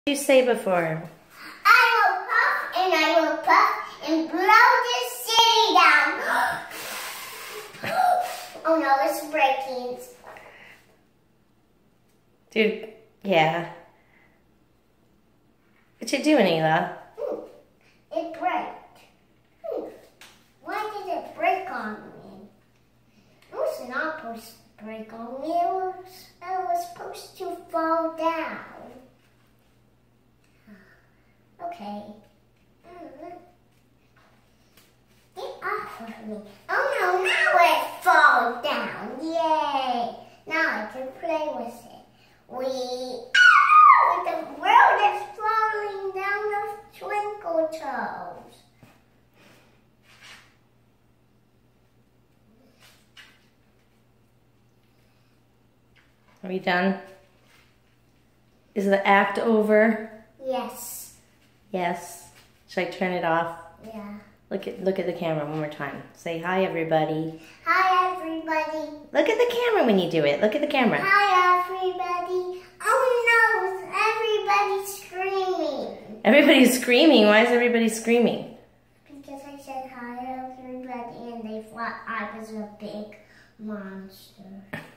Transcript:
What did you say before? I will puff and I will puff and blow this city down. Oh no, it's breaking. Dude, yeah. What you doing, Ayla? It broke. Why did it break on me? It was not supposed to break on me. It was supposed to fall down. Okay. Get off of me. Oh no, now it falls down. Yay. Now I can play with it. The world is falling down the twinkle toes. Are we done? Is the act over? Yes. Yes. Should I turn it off? Yeah. Look at the camera one more time. Say hi, everybody. Hi, everybody. Look at the camera when you do it. Look at the camera. Hi, everybody. Oh no, everybody's screaming. Everybody's screaming. Why is everybody screaming? Because I said hi, everybody, and they thought I was a big monster.